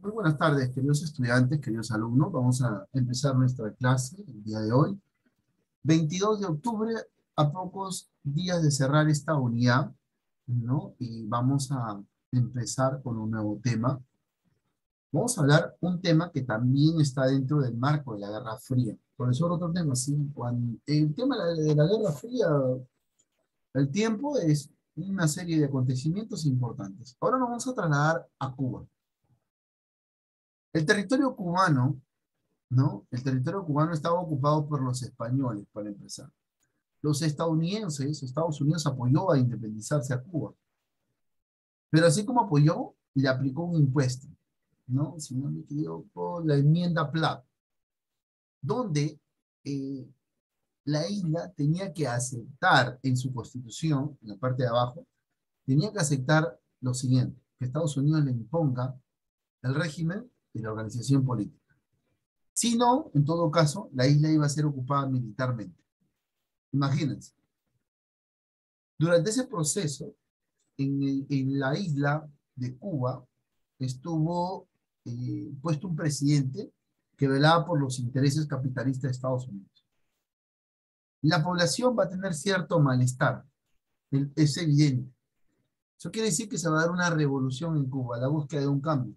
Muy buenas tardes, queridos estudiantes, queridos alumnos. Vamos a empezar nuestra clase el día de hoy. 22 de octubre, a pocos días de cerrar esta unidad, ¿no? Y vamos a empezar con un nuevo tema. Vamos a hablar un tema que también está dentro del marco de la Guerra Fría. Profesor, otro tema, sí. El tema de la Guerra Fría, el tiempo es una serie de acontecimientos importantes. Ahora nos vamos a trasladar a Cuba. El territorio cubano, ¿no? El territorio cubano estaba ocupado por los españoles, para empezar. Los estadounidenses, Estados Unidos apoyó a independizarse a Cuba, pero así como apoyó, le aplicó un impuesto, ¿no? Si no me equivoco, la enmienda Platt, donde eh, la isla tenía que aceptar en su constitución, en la parte de abajo, tenía que aceptar lo siguiente, que Estados Unidos le imponga el régimen y la organización política. Si no, en todo caso, la isla iba a ser ocupada militarmente. Imagínense. Durante ese proceso, en la isla de Cuba, estuvo puesto un presidente que velaba por los intereses capitalistas de Estados Unidos. La población va a tener cierto malestar, es evidente. Eso quiere decir que se va a dar una revolución en Cuba, la búsqueda de un cambio,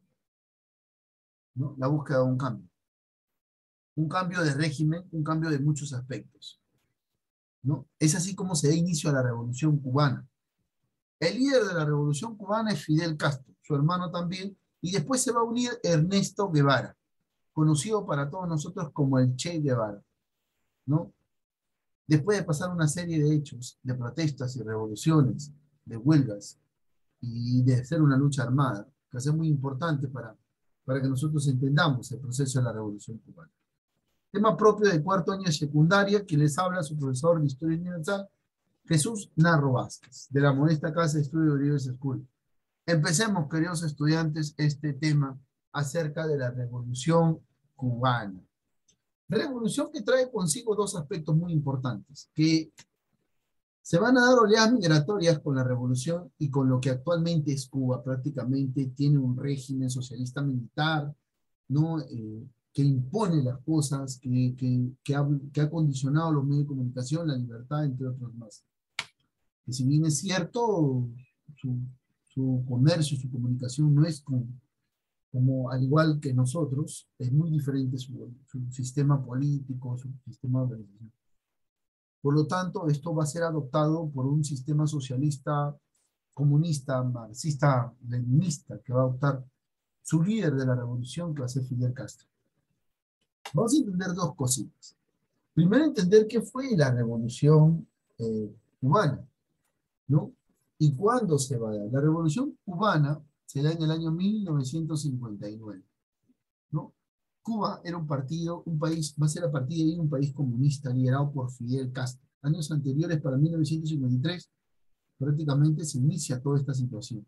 ¿no? La búsqueda de un cambio. Un cambio de régimen, un cambio de muchos aspectos, ¿no? Es así como se da inicio a la revolución cubana. El líder de la revolución cubana es Fidel Castro, su hermano también, y después se va a unir Ernesto Guevara, conocido para todos nosotros como el Che Guevara, ¿no? Después de pasar una serie de hechos, de protestas y revoluciones, de huelgas y de hacer una lucha armada, que es muy importante para que nosotros entendamos el proceso de la revolución cubana. Tema propio de cuarto año de secundaria, que les habla su profesor de Historia Universal, Jesús Narro Vázquez, de la modesta Casa de Estudio de Uribe School. Empecemos, queridos estudiantes, este tema acerca de la revolución cubana. Revolución que trae consigo dos aspectos muy importantes, que se van a dar oleadas migratorias con la revolución y con lo que actualmente es Cuba. Prácticamente tiene un régimen socialista militar, ¿no? Que impone las cosas, que ha condicionado los medios de comunicación, la libertad, entre otros más. Que si bien es cierto, su, su comercio, su comunicación no es como al igual que nosotros, es muy diferente su sistema político, su sistema de organización. Por lo tanto, esto va a ser adoptado por un sistema socialista, comunista, marxista, leninista, que va a adoptar su líder de la revolución, que va a ser Fidel Castro. Vamos a entender dos cositas. Primero, entender qué fue la revolución cubana, ¿no? ¿Y cuándo se va a dar? La revolución cubana se da en el año 1959, ¿no? Cuba era un partido, un país, va a ser a partir de ahí un país comunista liderado por Fidel Castro. Años anteriores, para 1953, prácticamente se inicia toda esta situación.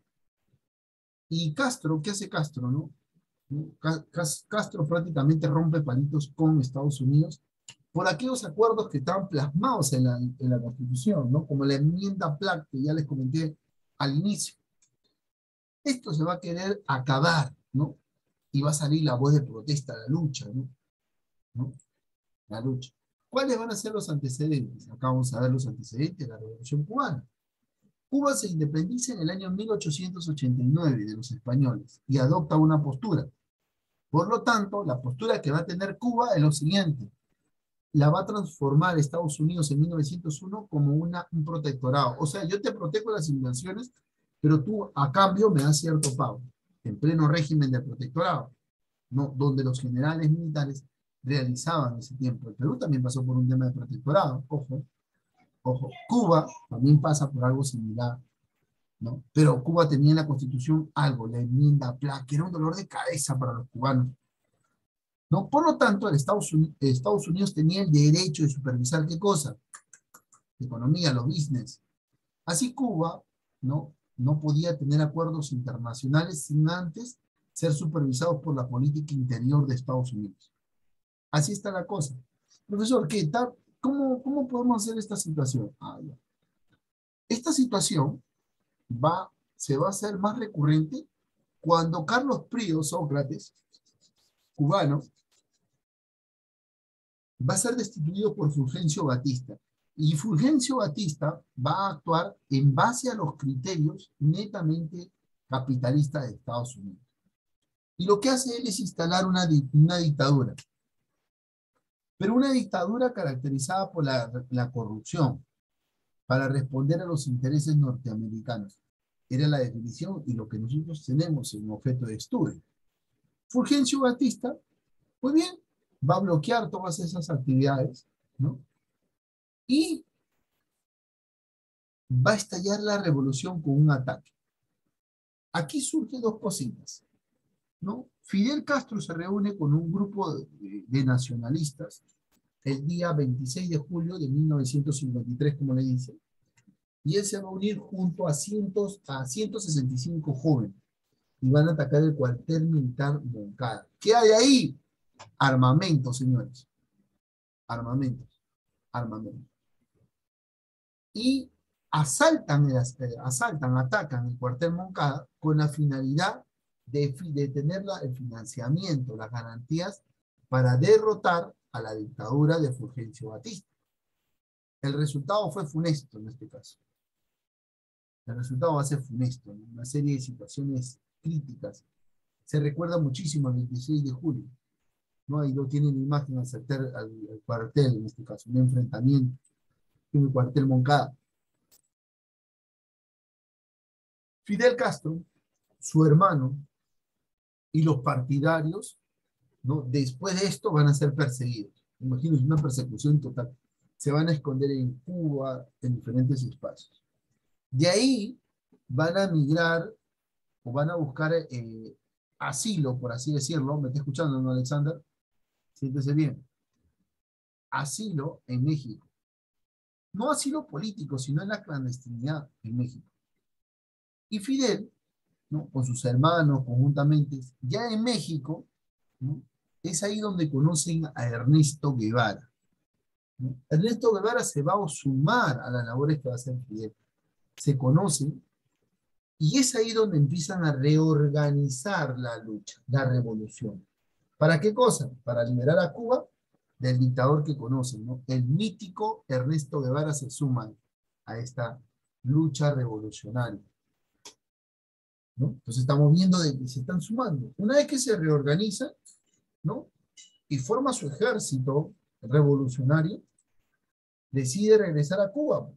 Y Castro, ¿qué hace Castro, no? Castro prácticamente rompe palitos con Estados Unidos por aquellos acuerdos que estaban plasmados en la Constitución, ¿no? Como la enmienda Platt, que ya les comenté al inicio. Esto se va a querer acabar, ¿no? Y va a salir la voz de protesta, la lucha, ¿no? ¿No? La lucha. ¿Cuáles van a ser los antecedentes? Acá vamos a ver los antecedentes de la Revolución Cubana. Cuba se independiza en el año 1889 de los españoles y adopta una postura. Por lo tanto, la postura que va a tener Cuba es lo siguiente. La va a transformar Estados Unidos en 1901 como un protectorado. O sea, yo te protejo las invasiones, pero tú a cambio me das cierto pago, en pleno régimen de protectorado, ¿no? Donde los generales militares realizaban ese tiempo. El Perú también pasó por un tema de protectorado, ojo, ojo. Cuba también pasa por algo similar, ¿no? Pero Cuba tenía en la Constitución algo, la enmienda Platt, que era un dolor de cabeza para los cubanos, ¿no? Por lo tanto, Estados Unidos tenía el derecho de supervisar qué cosa, la economía, los business. Así Cuba, ¿no? No podía tener acuerdos internacionales sin antes ser supervisados por la política interior de Estados Unidos. Así está la cosa. Profesor, ¿qué tal? ¿Cómo podemos hacer esta situación? Esta situación se va a hacer más recurrente Cuando Carlos Prío, Sócrates, cubano, va a ser destituido por Fulgencio Batista. Y Fulgencio Batista va a actuar en base a los criterios netamente capitalistas de Estados Unidos. Y lo que hace él es instalar una dictadura, pero una dictadura caracterizada por la corrupción, para responder a los intereses norteamericanos. Era la definición y lo que nosotros tenemos en objeto de estudio. Fulgencio Batista, muy bien, va a bloquear todas esas actividades, ¿no? Y va a estallar la revolución con un ataque. Aquí surgen dos cositas, ¿no? Fidel Castro se reúne con un grupo de nacionalistas el día 26 de julio de 1953, como le dice, y él se va a unir junto a 165 jóvenes y van a atacar el cuartel militar Moncada. ¿Qué hay ahí? Armamento, señores. Armamentos. Armamento. Y atacan el cuartel Moncada con la finalidad de tener el financiamiento, las garantías para derrotar a la dictadura de Fulgencio Batista. El resultado fue funesto en este caso. El resultado va a ser funesto, ¿no? Una serie de situaciones críticas. Se recuerda muchísimo el 26 de julio, ¿no? Ahí lo tienen en imagen al cuartel, en este caso, un enfrentamiento en el cuartel Moncada. Fidel Castro, su hermano y los partidarios, ¿no? Después de esto van a ser perseguidos. Imagínense una persecución total. Se van a esconder en Cuba, en diferentes espacios. De ahí van a migrar o van a buscar asilo, por así decirlo. ¿Me está escuchando, no, Alexander? Siéntese bien. Asilo en México. No asilo político, sino en la clandestinidad en México. Y Fidel, ¿no? Con sus hermanos conjuntamente, ya en México, ¿no? Es ahí donde conocen a Ernesto Guevara, ¿no? Ernesto Guevara se va a sumar a las labores que va a hacer Fidel. Se conocen y es ahí donde empiezan a reorganizar la lucha, la revolución. ¿Para qué cosa? Para liberar a Cuba del dictador que conocen, ¿no? El mítico Ernesto Guevara se suma a esta lucha revolucionaria, ¿no? Entonces estamos viendo de que se están sumando. Una vez que se reorganiza, ¿no? Y forma su ejército revolucionario, decide regresar a Cuba.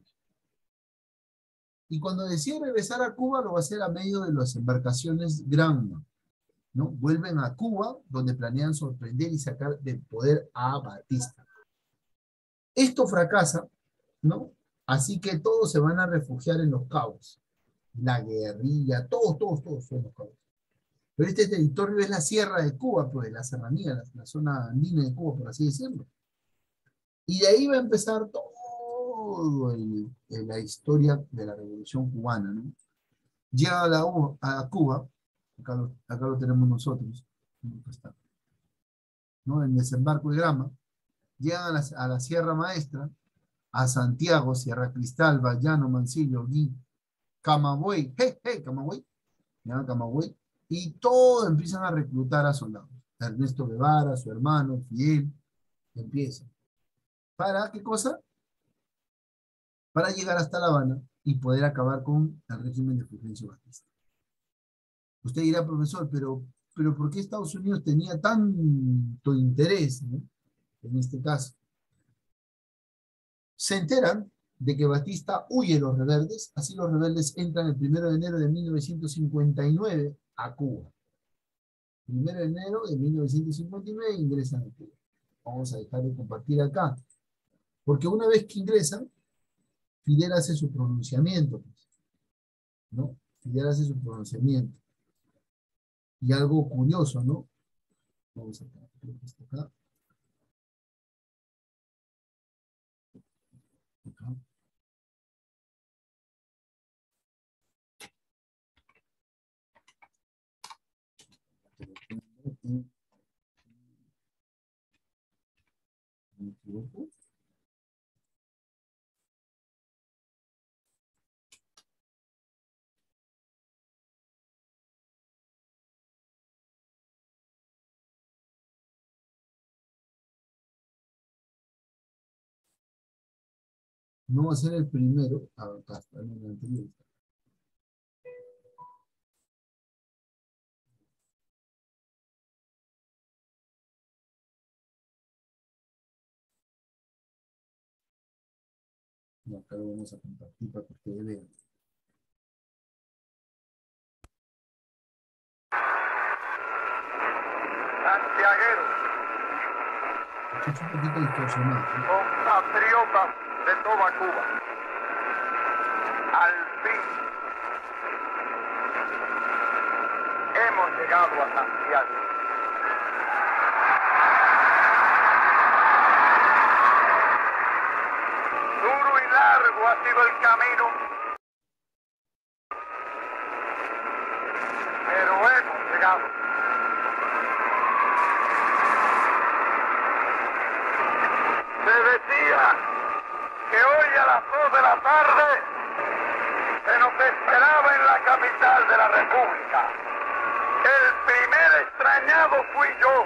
Y cuando decide regresar a Cuba, lo va a hacer a medio de las embarcaciones Granma, ¿no? Vuelven a Cuba, donde planean sorprender y sacar del poder a Batista. Esto fracasa, ¿no? Así que todos se van a refugiar en Los Cabos. La guerrilla, todos son Los Cabos. Pero este territorio es la sierra de Cuba, pues, la serranía, la zona andina de Cuba, por así decirlo. Y de ahí va a empezar todo la historia de la Revolución Cubana, ¿no? Llega a Cuba, acá lo tenemos nosotros, ¿no? El desembarco de Grama, llegan a la Sierra Maestra, a Santiago, Sierra Cristal, Bayano, Mancillo, Gui, Camagüey, Camagüey, ¿ya? Camagüey, y todos empiezan a reclutar a soldados. Ernesto Guevara, su hermano, Fidel, empiezan. ¿Para qué cosa? Para llegar hasta La Habana y poder acabar con el régimen de Fulgencio Batista. Usted dirá, profesor, pero ¿por qué Estados Unidos tenía tanto interés, ¿no? En este caso? Se enteran de que Batista huye de los rebeldes, así los rebeldes entran el 1 de enero de 1959 a Cuba. 1 de enero de 1959 ingresan a Cuba. Vamos a dejar de compartir acá. Porque una vez que ingresan, Fidel hace su pronunciamiento, pues, ¿no? Fidel hace su pronunciamiento. Y algo curioso, ¿no? Vamos acá, creo que está acá. Acá. ¿Me equivoco? No va a ser el primero. Acá está, en el anterior. Y acá lo vamos a compartir para que ustedes vean. Santiagueros, Escucha un poquito distorsionado, ¿no? compatriotas de toda Cuba, al fin hemos llegado a Santiago. Duro y largo ha sido el camino, pero hemos llegado. Se decía que hoy a las 2 de la tarde se nos esperaba en la capital de la República. El primer extrañado fui yo.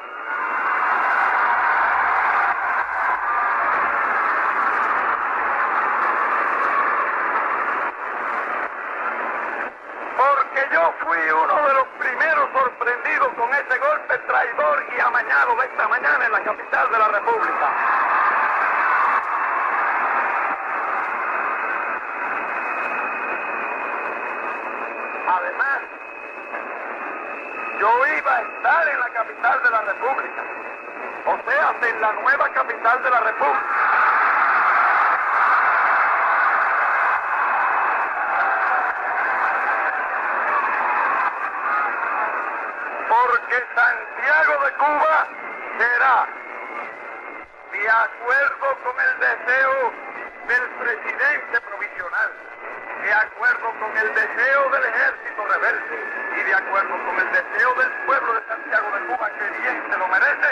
Porque yo fui uno de los primeros sorprendidos con ese golpe traidor y amañado de esta mañana en la capital de la República. Además, yo iba a estar en la capital de la República, o sea, en la nueva capital de la República. Porque Santiago de Cuba será, de acuerdo con el deseo del presidente provisional, de acuerdo con el deseo del ejército rebelde y de acuerdo con el deseo del pueblo de Santiago de Cuba, que bien se lo merece.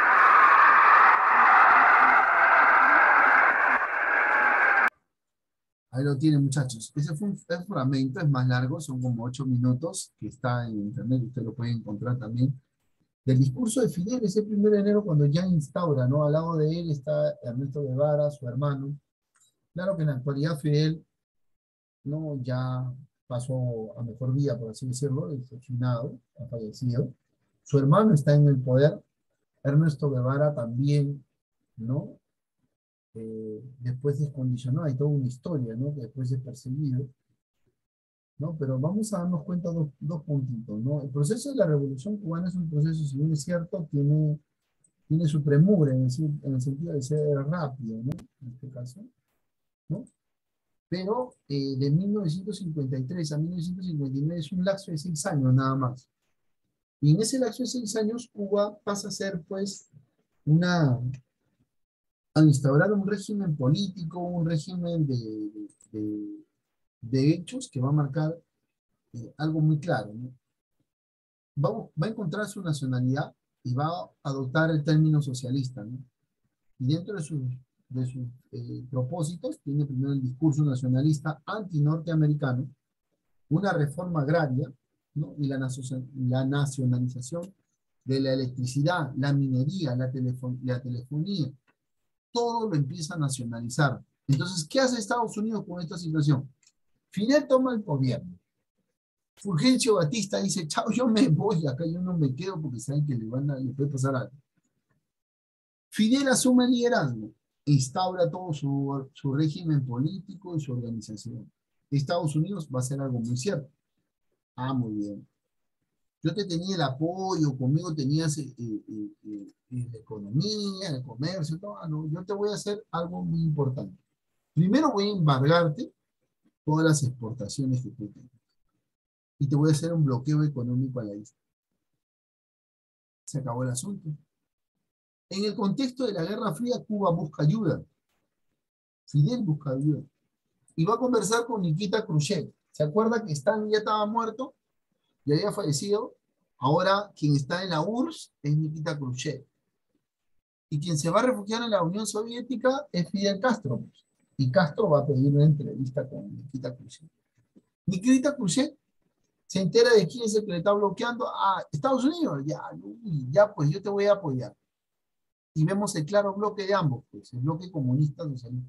Ahí lo tienen, muchachos. Ese fue un fragmento, es más largo, son como 8 minutos, que está en internet, usted lo puede encontrar también. Del discurso de Fidel, ese 1 de enero, cuando ya instaura, ¿no? Al lado de él está Ernesto Guevara, su hermano. Claro que en la actualidad Fidel, ¿no? Ya pasó a mejor vida, por así decirlo, es finado, ha fallecido. Su hermano está en el poder, Ernesto Guevara también, ¿no? Después descondicionó, hay toda una historia, ¿no? Que después es perseguido, ¿no? Pero vamos a darnos cuenta dos puntitos, ¿no? El proceso de la Revolución Cubana es un proceso, si bien es cierto, tiene su premura en el sentido de ser rápido, ¿no? En este caso, ¿no? Pero de 1953 a 1959 es un lapso de 6 años nada más. Y en ese lapso de 6 años, Cuba pasa a ser, pues, a instaurar un régimen político, un régimen de hechos que va a marcar algo muy claro, ¿no? Va a encontrar su nacionalidad y va a adoptar el término socialista, ¿no? Y dentro de sus propósitos tiene primero el discurso nacionalista anti-norteamericano, una reforma agraria, ¿no? Y la nacionalización de la electricidad, la minería, la telefonía, todo lo empieza a nacionalizar. Entonces, ¿qué hace Estados Unidos con esta situación? Fidel toma el gobierno. Fulgencio Batista dice, chao, yo me voy, acá yo no me quedo porque saben que le puede pasar algo. Fidel asume el liderazgo e instaura todo su régimen político y su organización. Estados Unidos va a hacer algo muy cierto. Ah, muy bien. Yo te tenía el apoyo, conmigo tenías la economía, el comercio, todo. Ah, no, yo te voy a hacer algo muy importante. Primero voy a embargarte todas las exportaciones que tú tengas. Y te voy a hacer un bloqueo económico a la isla. Se acabó el asunto. En el contexto de la Guerra Fría, Cuba busca ayuda. Fidel busca ayuda. Y va a conversar con Nikita Khrushchev. ¿Se acuerda que Stalin ya estaba muerto? Ya había fallecido. Ahora quien está en la URSS es Nikita Khrushchev. Y quien se va a refugiar en la Unión Soviética es Fidel Castro. Y Castro va a pedir una entrevista con Nikita Khrushchev. Nikita Khrushchev se entera de quién es el que le está bloqueando. Ah, Estados Unidos. Ya, ya, pues yo te voy a apoyar. Y vemos el claro bloque de ambos, pues, el bloque comunista socialista.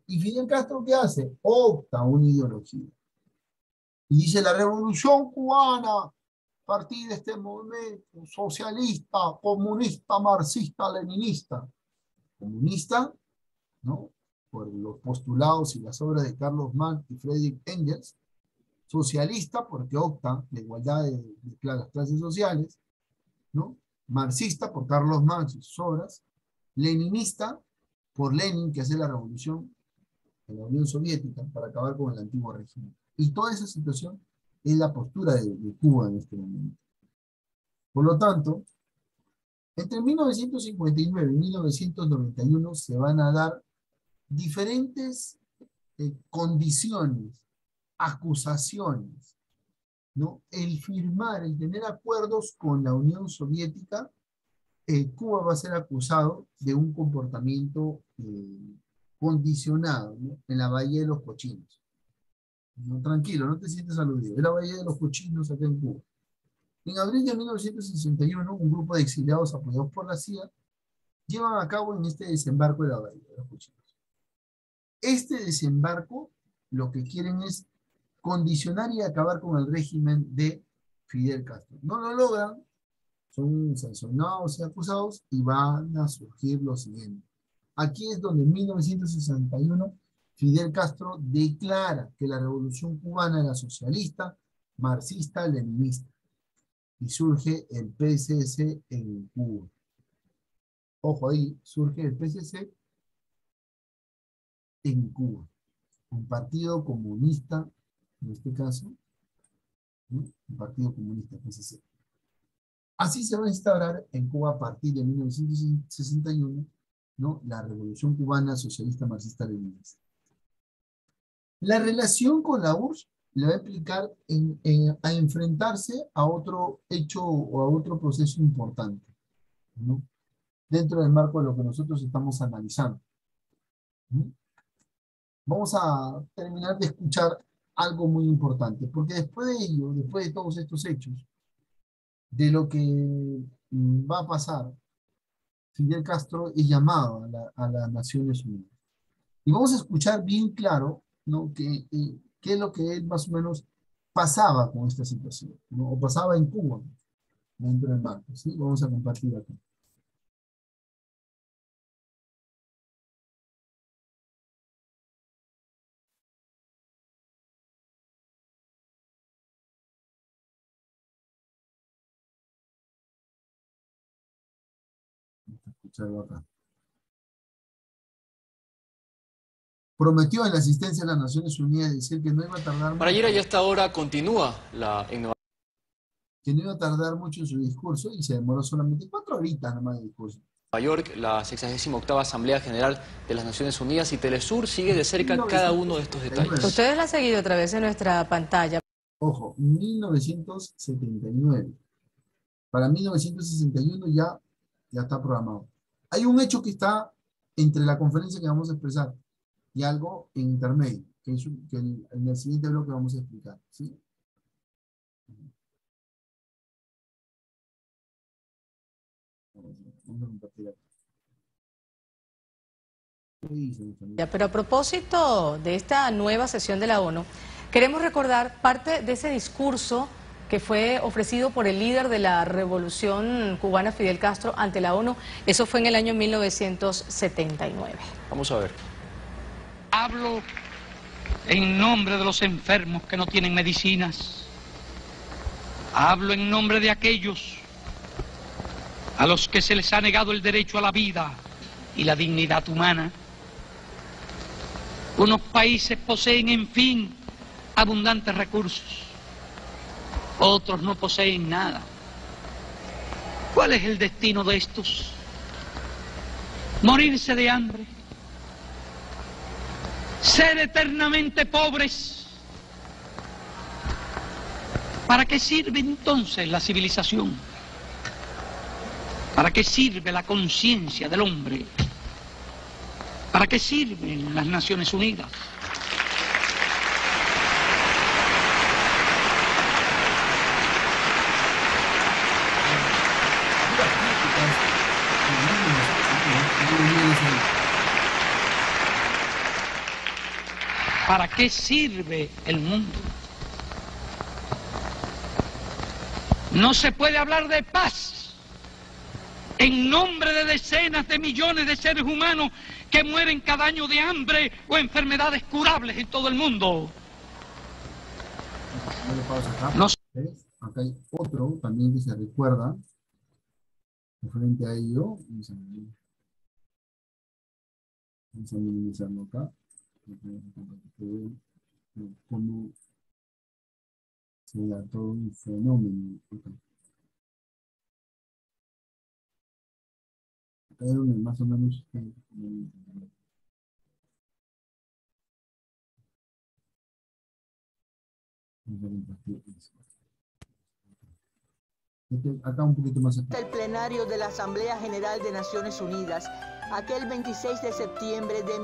¿Y Fidel Castro qué hace? Opta una ideología. Y dice, la revolución cubana, a partir de este momento, socialista, comunista, marxista, leninista. Comunista, ¿no? Por los postulados y las obras de Carlos Marx y Friedrich Engels. Socialista, porque opta la igualdad de las clases sociales, ¿no? Marxista, por Carlos Marx y sus obras. Leninista, por Lenin, que hace la revolución en la Unión Soviética para acabar con el antiguo régimen. Y toda esa situación es la postura de Cuba en este momento. Por lo tanto, entre 1959 y 1991 se van a dar diferentes condiciones, acusaciones, ¿no? El firmar, el tener acuerdos con la Unión Soviética, Cuba va a ser acusado de un comportamiento condicionado, ¿no? En la Bahía de los Cochinos. No, tranquilo, no te sientes aludido. Es la Bahía de los Cochinos acá en Cuba. En abril de 1961, un grupo de exiliados apoyados por la CIA llevan a cabo en este desembarco de la Bahía de los Cochinos. Este desembarco lo que quieren es condicionar y acabar con el régimen de Fidel Castro. No lo logran, son sancionados y acusados y van a surgir los siguientes. Aquí es donde en 1961 Fidel Castro declara que la revolución cubana era socialista, marxista, leninista. Y surge el PSC en Cuba. Ojo ahí, surge el PSC en Cuba. Un partido comunista, en este caso, ¿no? Un partido comunista, PSC. Así se va a instaurar en Cuba a partir de 1961, ¿no? La revolución cubana socialista, marxista, leninista. La relación con la URSS le va a implicar a enfrentarse a otro hecho o a otro proceso importante, ¿no? Dentro del marco de lo que nosotros estamos analizando, ¿no? Vamos a terminar de escuchar algo muy importante, porque después de ello, después de todos estos hechos, de lo que va a pasar, Fidel Castro es llamado a las Naciones Unidas. Y vamos a escuchar bien claro, ¿no? qué es lo que él más o menos pasaba con esta situación, ¿no? O pasaba en Cuba, dentro del marco, ¿sí? Vamos a compartir aquí. Vamos a escucharlo acá. Prometió en la asistencia a las Naciones Unidas decir que no iba a tardar Para mucho. ayer y hasta ahora continúa Que no iba a tardar mucho en su discurso y se demoró solamente 4 horitas nomás de discurso. Nueva York, la 68ª Asamblea General de las Naciones Unidas, y Telesur sigue de cerca cada uno de estos detalles. Ustedes la han seguido a través de nuestra pantalla. Ojo, 1979. Para 1961 ya está programado. Hay un hecho que está entre la conferencia que vamos a expresar y algo en intermedio, que en el siguiente bloque vamos a explicar, ¿sí? Vamos a compartir aquí. Pero a propósito de esta nueva sesión de la ONU, queremos recordar parte de ese discurso que fue ofrecido por el líder de la revolución cubana, Fidel Castro, ante la ONU. Eso fue en el año 1979. Vamos a ver. Hablo en nombre de los enfermos que no tienen medicinas. Hablo en nombre de aquellos a los que se les ha negado el derecho a la vida y la dignidad humana. Unos países poseen, en fin, abundantes recursos. Otros no poseen nada. ¿Cuál es el destino de estos? ¿Morirse de hambre? ¿Ser eternamente pobres? ¿Para qué sirve entonces la civilización? ¿Para qué sirve la conciencia del hombre? ¿Para qué sirven las Naciones Unidas? ¿Para qué sirve el mundo? No se puede hablar de paz en nombre de decenas de millones de seres humanos que mueren cada año de hambre o enfermedades curables en todo el mundo. No. Acá hay otro también que se recuerda referente a ello. Vamos a minimizarlo acá. Cómo se da todo un fenómeno. Acá es donde más o menos acá un poquito más acá. El plenario de la Asamblea General de Naciones Unidas aquel 26 de septiembre de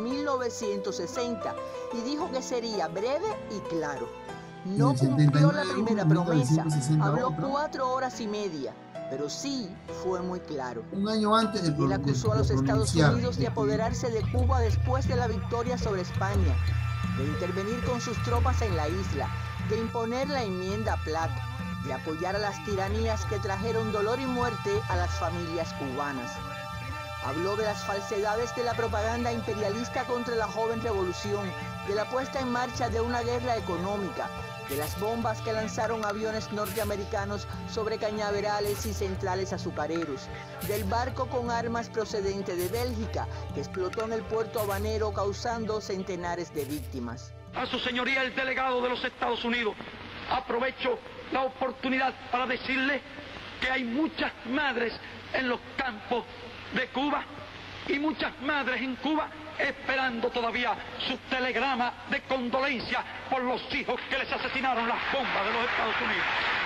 1960 y dijo que sería breve y claro. No cumplió la primera promesa, habló 4 horas y media, pero sí fue muy claro. Un año antes de Él acusó a los Estados Unidos de apoderarse de Cuba después de la victoria sobre España, de intervenir con sus tropas en la isla, de imponer la enmienda Platt, de apoyar a las tiranías que trajeron dolor y muerte a las familias cubanas. Habló de las falsedades de la propaganda imperialista contra la joven revolución, de la puesta en marcha de una guerra económica, de las bombas que lanzaron aviones norteamericanos sobre cañaverales y centrales azucareros, del barco con armas procedente de Bélgica que explotó en el puerto habanero causando centenares de víctimas. A su señoría el delegado de los Estados Unidos, aprovecho la oportunidad para decirle que hay muchas madres en los campos de Cuba y muchas madres en Cuba esperando todavía su telegrama de condolencia por los hijos que les asesinaron las bombas de los Estados Unidos.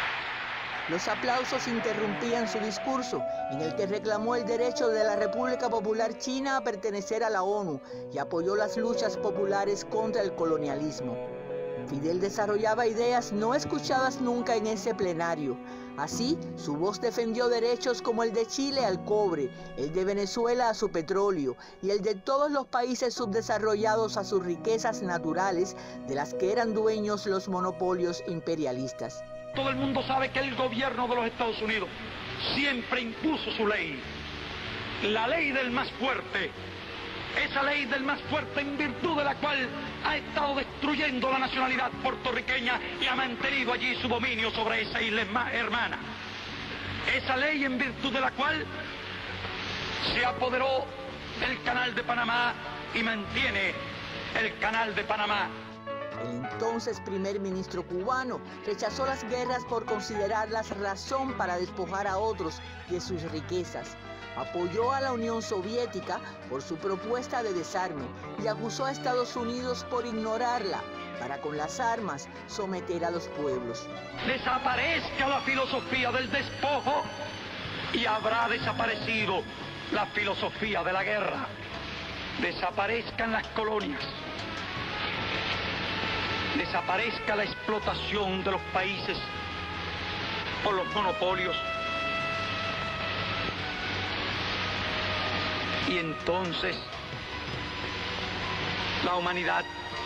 Los aplausos interrumpían su discurso, en el que reclamó el derecho de la República Popular China a pertenecer a la ONU y apoyó las luchas populares contra el colonialismo. Fidel desarrollaba ideas no escuchadas nunca en ese plenario. Así, su voz defendió derechos como el de Chile al cobre, el de Venezuela a su petróleo y el de todos los países subdesarrollados a sus riquezas naturales, de las que eran dueños los monopolios imperialistas. Todo el mundo sabe que el gobierno de los Estados Unidos siempre impuso su ley, la ley del más fuerte. Esa ley del más fuerte en virtud de la cual ha estado destruyendo la nacionalidad puertorriqueña y ha mantenido allí su dominio sobre esa isla hermana. Esa ley en virtud de la cual se apoderó del Canal de Panamá y mantiene el Canal de Panamá. El entonces primer ministro cubano rechazó las guerras por considerarlas razón para despojar a otros de sus riquezas. Apoyó a la Unión Soviética por su propuesta de desarme y acusó a Estados Unidos por ignorarla, para con las armas someter a los pueblos. Desaparezca la filosofía del despojo y habrá desaparecido la filosofía de la guerra. Desaparezcan las colonias. Desaparezca la explotación de los países por los monopolios. Y entonces la humanidad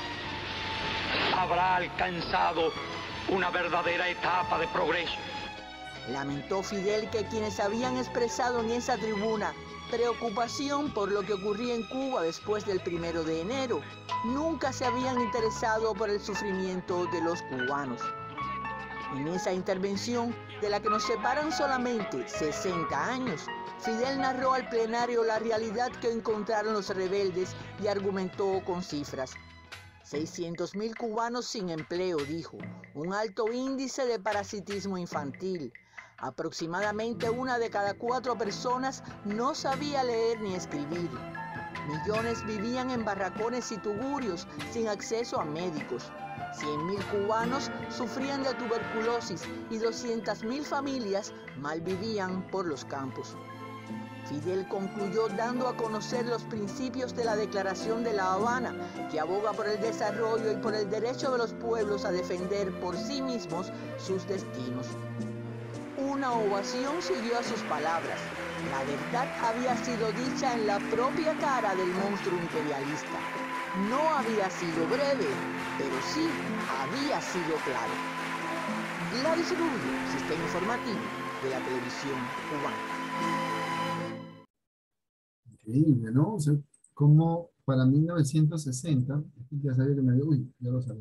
habrá alcanzado una verdadera etapa de progreso. Lamentó Fidel que quienes habían expresado en esa tribuna preocupación por lo que ocurría en Cuba después del 1 de enero, nunca se habían interesado por el sufrimiento de los cubanos. En esa intervención, de la que nos separan solamente 60 años, Fidel narró al plenario la realidad que encontraron los rebeldes y argumentó con cifras. 600.000 cubanos sin empleo, dijo, un alto índice de parasitismo infantil. Aproximadamente 1 de cada 4 personas no sabía leer ni escribir. Millones vivían en barracones y tugurios sin acceso a médicos. 100.000 cubanos sufrían de tuberculosis y 200.000 familias malvivían por los campos. Fidel concluyó dando a conocer los principios de la Declaración de La Habana, que aboga por el desarrollo y por el derecho de los pueblos a defender por sí mismos sus destinos. Una ovación siguió a sus palabras. La verdad había sido dicha en la propia cara del monstruo imperialista. No había sido breve, pero sí había sido claro. Gladys Rubio, Sistema Informativo de la Televisión Cubana. Increíble, ¿no? O sea, como para 1960, ya sabía que me había, uy, ya lo sabía.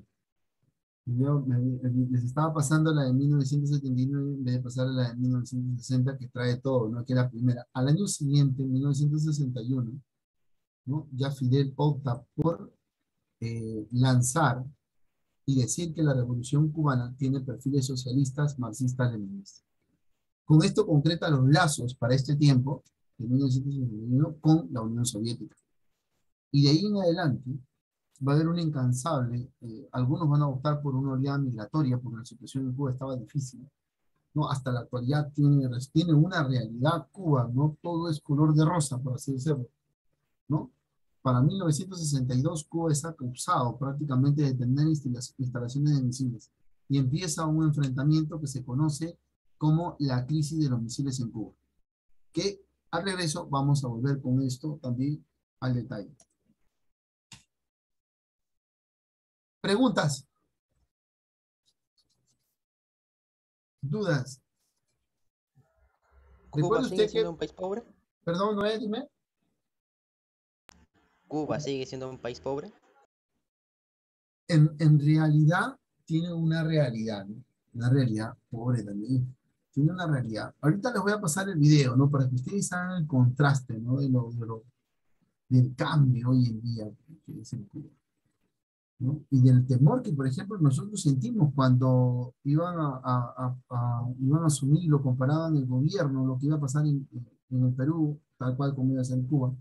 Les estaba pasando la de 1979 en vez de pasar la de 1960 que trae todo, ¿no? Que era la primera. Al año siguiente, en 1961, ¿no? Ya Fidel opta por lanzar y decir que la Revolución Cubana tiene perfiles socialistas, marxistas, leninistas. Con esto concreta los lazos para este tiempo, de 1961, con la Unión Soviética. Y de ahí en adelante va a haber un incansable, algunos van a optar por una oleada migratoria porque la situación en Cuba estaba difícil, ¿no? Hasta la actualidad tiene una realidad Cuba, no todo es color de rosa, por así decirlo, ¿no? Para 1962 Cuba está acusado prácticamente de tener instalaciones de misiles y empieza un enfrentamiento que se conoce como la crisis de los misiles en Cuba, que al regreso vamos a volver con esto también al detalle. ¿Preguntas? ¿Dudas? ¿Cuba ¿Recuerda sigue usted siendo que, un país pobre? perdón, Noé, dime? ¿Cuba sigue siendo un país pobre? En realidad tiene una realidad, ¿no? Una realidad pobre también. Tiene una realidad. Ahorita les voy a pasar el video, ¿no? Para que ustedes hagan el contraste, ¿no? Del cambio hoy en día que es en Cuba, ¿no? Y del temor que, por ejemplo, nosotros sentimos cuando iban a asumir y lo comparaban el gobierno, lo que iba a pasar en el Perú, tal cual como iba a ser en Cuba.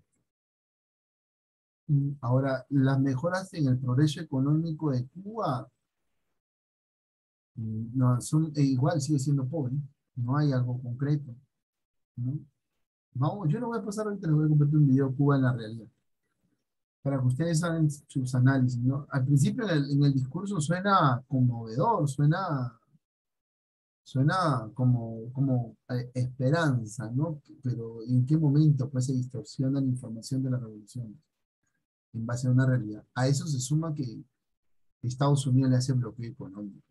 Ahora, las mejoras en el progreso económico de Cuba no, igual sigue siendo pobre, no hay algo concreto, ¿no? Vamos, yo lo voy a pasar ahorita, les voy a compartir un video Cuba en la realidad, para que ustedes hagan sus análisis, ¿no? Al principio en el discurso suena conmovedor, suena como esperanza, ¿no? Pero ¿en qué momento pues se distorsiona la información de la revolución en base a una realidad? A eso se suma que Estados Unidos le hace bloqueo económico.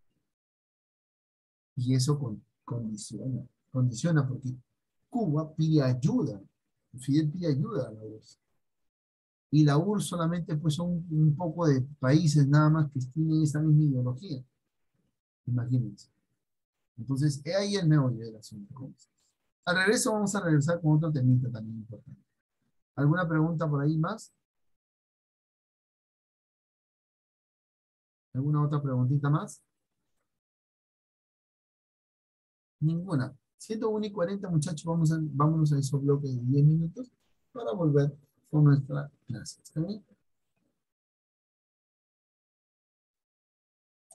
Y eso condiciona porque Cuba pide ayuda, Fidel pide ayuda a la URSS. Y la URSS solamente pues son un poco de países nada más que tienen esa misma ideología. Imagínense. Entonces, es ahí el meollo del asunto. Al regreso vamos a regresar con otro temita también importante. ¿Alguna pregunta por ahí más? ¿Alguna otra preguntita más? Ninguna. 101:40, muchachos, vámonos a esos bloques de 10 minutos para volver con nuestra clase. ¿Está bien?